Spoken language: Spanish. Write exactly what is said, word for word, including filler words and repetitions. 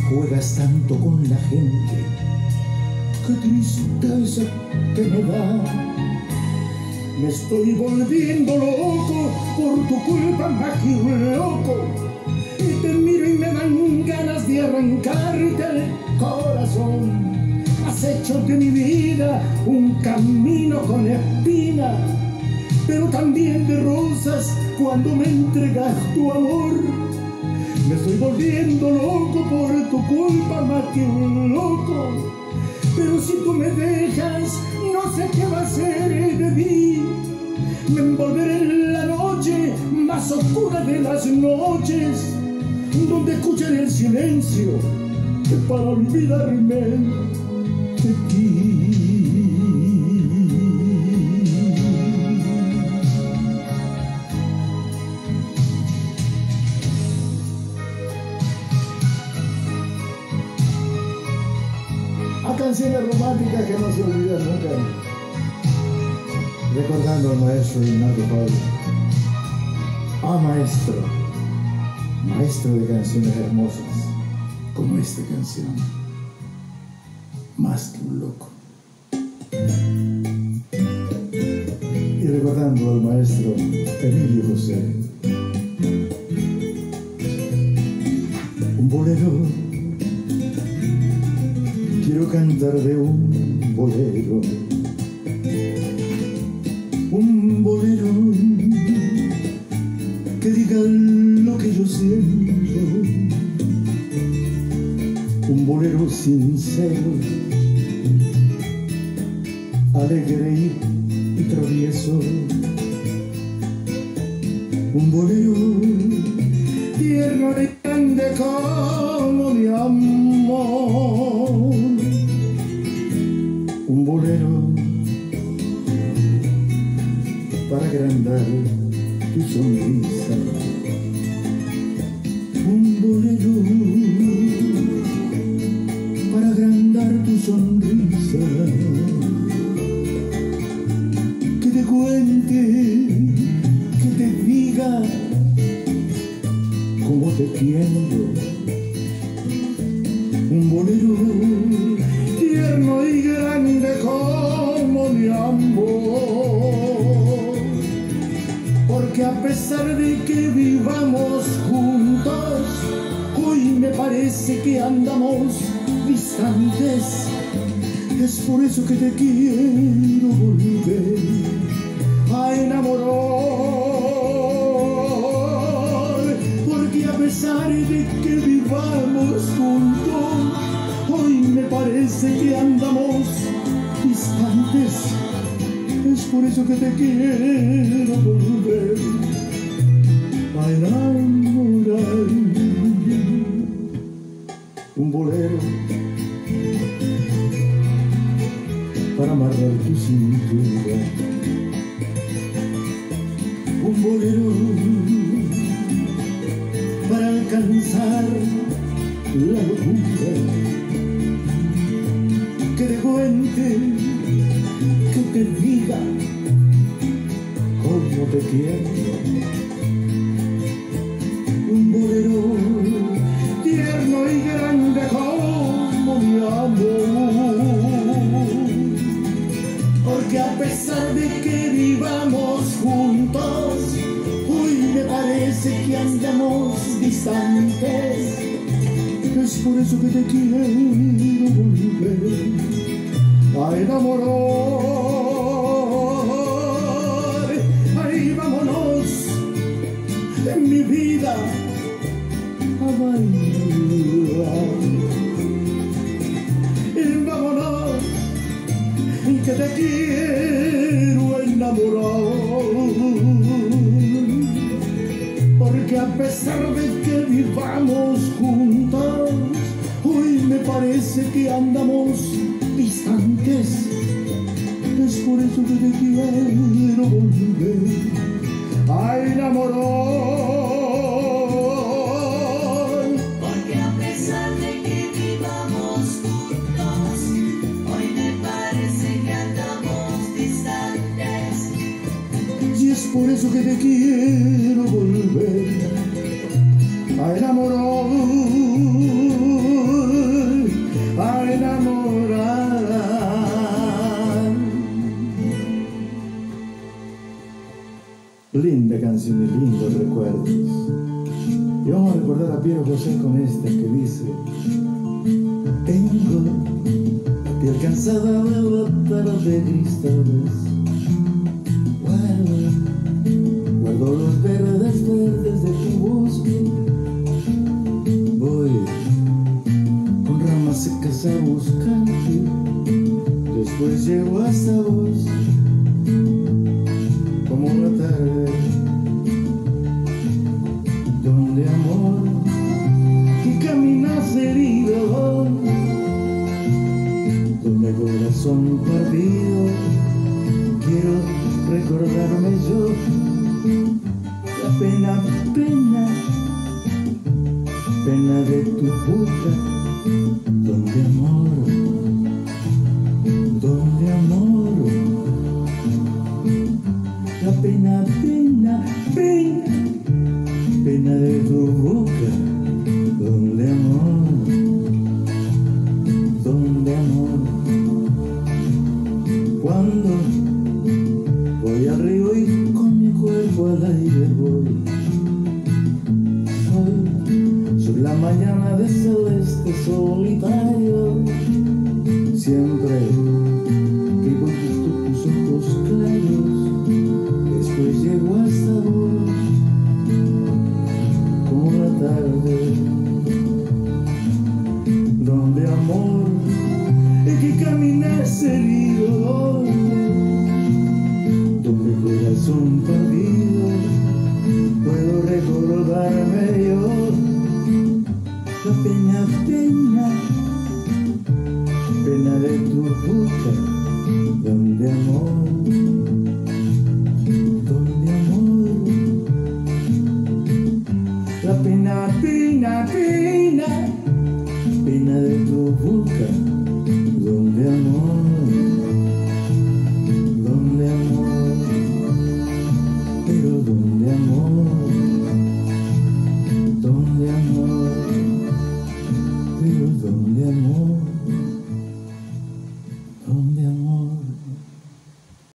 juegas tanto con la gente, qué tristeza que me da. Me estoy volviendo loco por tu culpa, más que un loco. Y te miro y me dan ganas de arrancarte el corazón. Has hecho de mi vida un camino con espina, pero también de rosas cuando me entregas tu amor. Me estoy volviendo loco por tu culpa, más que un loco. Pero si tú me dejas, no sé qué va a ser de mí. Me envolveré en la noche más oscura de las noches, donde escucharé el silencio para olvidarme de ti. A canciones románticas que no se olvidan nunca, recordando al maestro Ignacio Pablo. Ah, maestro, maestro de canciones hermosas, como esta canción, Más que un loco. Y recordando al maestro Emilio José, un bolero. Quiero cantar de un bolero, un bolero que diga lo que yo siento, un bolero sincero, alegre y, y travieso, un bolero tierno y grande como mi amor, un bolero para agrandar tu sonrisa, un bolero para agrandar tu sonrisa, que te cuente, que te diga cómo te quiero, un bolero tierno y grande como mi amor, porque a pesar de que vivamos juntos, hoy me parece que andamos distantes. Es por eso que te quiero volver a enamorar, porque a pesar de que vivamos juntos, hoy me parece que andamos distantes. Es por eso que te quiero volver a enamorar. Un bolero para amarrar tu cintura, un bolero para alcanzar la locura, que te cuente, que te diga cómo te quiero, un bolero tierno y grande como mi amor, porque a pesar de que vivamos juntos, hoy me parece que andamos distantes. Es por eso que te quiero volver a enamorar. Ahí vámonos en mi vida a bailar. Y vámonos, que te quiero enamorar, porque a pesar de que vivamos juntos, hoy me parece que andamos distantes. Es por eso que te quiero volver a enamorar, porque a pesar de que vivamos juntos, hoy me parece que andamos distantes. y es por eso que te quiero volver a enamorar. canción de lindos recuerdos. Y vamos a recordar a Piero José con esta que dice: tengo la piel cansada de la tarde gris, tal vez guardo, guardo los verdes verdes de tu bosque. Voy con ramas secas a buscarte, después llego hasta vos como una tarde donde amor que caminas herido, donde corazón perdido quiero recordarme yo. La pena, pena, pena de tu boca, donde amor, donde amor. La pena, pena, pena, pena de tu boca, donde amor, donde amor. Cuando voy al río y con mi cuerpo al aire voy, soy, soy la mañana de celeste solitario, siempre que conquisto tus ojos claros. Después llego hasta vos como la tarde donde amor es que caminas herido, donde corazón perdido puedo recordarme yo. La pena, pena, pena de tu boca, donde amor.